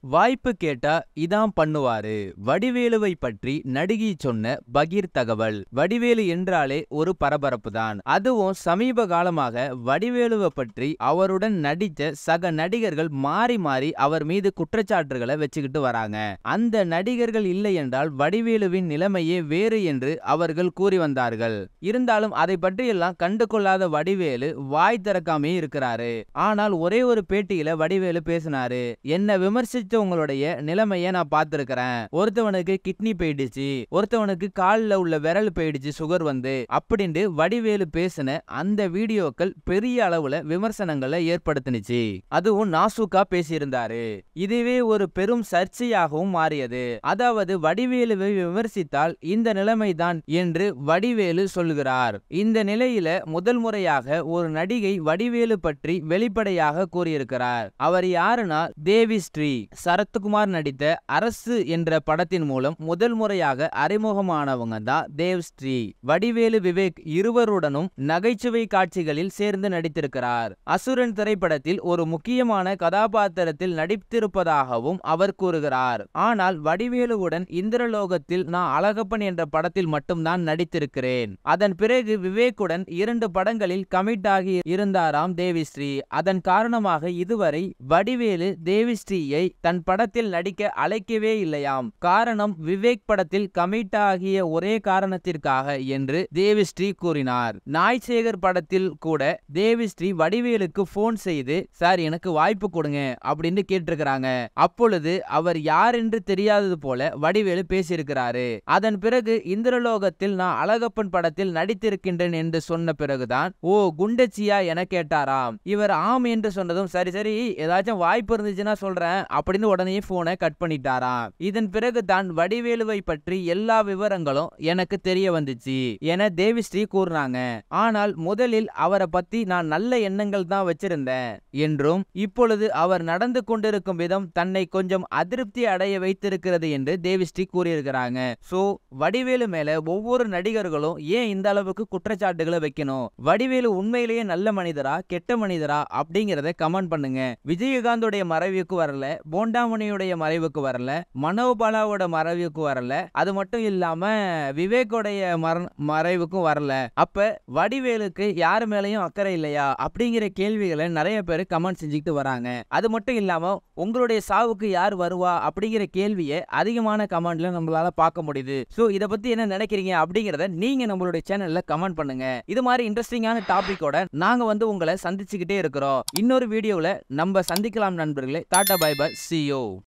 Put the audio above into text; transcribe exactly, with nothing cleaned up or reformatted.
வாய்ப்பு கேட்டா இதான் பண்ணுவாரு. வடிவேலுவை பற்றி நடிகை சொன்ன பகீர் தகவல். வடிவேலு என்றாலே ஒரு பரபரப்பு தான். அதுவும் சமீப காலமாக வடிவேலுவை பற்றி அவருடன் நடித்த சக நடிகர்கள் மாறி மாறி அவர் மீது குற்றச்சாட்டுகளை வச்சுக்கிட்டு வராங்க. அந்த நடிகர்கள் இல்லை என்றால் வடிவேலுவின் நிலைமையே வேறு என்று அவர்கள் கூறி வந்தார்கள். இருந்தாலும் அதை பற்றியெல்லாம் கண்டு கொள்ளாத வடிவேலு வாய் திறக்காமே இருக்கிறாரு. ஆனால் ஒரே ஒரு பேட்டியில வடிவேலு பேசினாரு. என்ன விமர்சிச்ச உங்களுடைய நிலைமையை நான் பார்த்திருக்கிறேன். ஒருத்தவனுக்கு கிட்னி போயிடுச்சு, ஒருத்தவனுக்கு காலில் உள்ள விரல் போயிடுச்சு சுகர் வந்து அப்படின்னு வடிவேலு பேசின அந்த வீடியோக்கள் பெரிய அளவுல விமர்சனங்களை ஏற்படுத்தினுச்சு. அதுவும் நாசூக்கா பேசியிருந்தாரு. இதுவே ஒரு பெரும் சர்ச்சையாகவும் மாறியது. அதாவது வடிவேலுவை விமர்சித்தால் இந்த நிலைமைதான் என்று வடிவேலு சொல்கிறார். இந்த நிலையில முதல் முறையாக ஒரு நடிகை வடிவேலு பற்றி வெளிப்படையாக கூறியிருக்கிறார். அவர் யாருன்னா தேவி ஸ்ரீ. சரத்குமார் நடித்த அரசு என்ற படத்தின் மூலம் முதல் முறையாக அறிமுகமானவங்க தான் தேவ் ஸ்ரீ. வடிவேலு விவேக் இருவருடனும் நகைச்சுவை காட்சிகளில் சேர்ந்து நடித்திருக்கிறார். அசுரன் திரைப்படத்தில் ஒரு முக்கியமான கதாபாத்திரத்தில் நடித்திருப்பதாகவும் அவர் கூறுகிறார். ஆனால் வடிவேலுவுடன் இந்திரலோகத்தில் நான் அழகப்பன் என்ற படத்தில் மட்டும்தான் நடித்திருக்கிறேன். அதன் பிறகு விவேக்குடன் இரண்டு படங்களில் கமிட் ஆகி இருந்தாராம் தேவிஸ்ரீ. அதன் காரணமாக இதுவரை வடிவேலு தேவிஸ்ரீயை தன் படத்தில் நடிக்க அழைக்கவே இல்லையாம். காரணம் விவேக் படத்தில் கமிட் ஆகிய ஒரே காரணத்திற்காக என்று தேவிஸ்ரீ கூறினார். நாய்சேகர் படத்தில் கூட தேவிஸ்ரீ வடிவேலுக்கு போன் செய்து சார் எனக்கு வாய்ப்பு கொடுங்க அப்படின்னு கேட்டிருக்கிறாங்க. அப்பொழுது அவர் யார் என்று தெரியாதது போல வடிவேலு பேசியிருக்கிறாரு. அதன் பிறகு இந்திரலோகத்தில் நான் அழகப்பன் படத்தில் நடித்திருக்கின்றேன் என்று சொன்ன பிறகுதான் ஓ குண்டச்சியா என கேட்டாராம். இவர் ஆம் என்று சொன்னதும் சரி சரி ஏதாச்சும் வாய்ப்பு இருந்துச்சுன்னா சொல்றேன் அப்படின்னு உடனே போனை கட் பண்ணிட்டாராம். இதன் பிறகு தான் வடிவேலுவை பற்றி எல்லா விவரங்களும் எனக்கு தெரிய வந்துச்சு என தேவிஸ்ரீ கூறினாங்க. ஆனால் முதலில் அவரை பத்தி நான் நல்ல எண்ணங்கள் தான் வச்சிருந்தேன் என்றும் இப்பொழுது அவர் நடந்து கொண்டிருக்கும் விதம் தன்னை கொஞ்சம் அதிருப்தி அடைய வைத்திருக்கிறது என்று தேவிஸ்ரீ கூறியிருக்கிறாங்க. சோ வடிவேலு மேல ஒவ்வொரு நடிகர்களும் ஏன் இந்த அளவுக்கு குற்றச்சாட்டுகளை வைக்கணும்? வடிவேலு உண்மையிலேயே நல்ல மனிதரா கெட்ட மனிதரா அப்படிங்கறத கமெண்ட் பண்ணுங்க. விஜயகாந்தோடைய மறைவுக்கு வரல, போண்டாமணியுடைய மறைவுக்கு வரல, மனோபாலாவோட மறைவுக்கு வரல, அது மட்டும் இல்லாம விவேக்கோடைய மறைவுக்கும் வரல. அப்ப வடிவேலுக்கு யாரு மேலையும் அக்கறை இல்லையா அப்படிங்கிற கேள்விகளை நிறைய பேர் கமெண்ட் செஞ்சுக்கிட்டு வராங்க. அது மட்டும் இல்லாம உங்களுடைய சாவுக்கு யார் வருவா அப்படிங்கிற கேள்வியை அதிகமான கமெண்ட்ல நம்மளால பார்க்க முடியுது. சோ இத பத்தி என்ன நினைக்கிறீங்க அப்படிங்கறத நீங்க நம்மளுடைய சேனல்ல கமெண்ட் பண்ணுங்க. இது மாதிரி இன்ட்ரெஸ்டிங்கான டாபிக்கோட நாங்க வந்து உங்களை சந்திச்சுக்கிட்டே இருக்கிறோம். இன்னொரு வீடியோல நம்ம சந்திக்கலாம் நண்பர்களே. Tata bye bye, see you.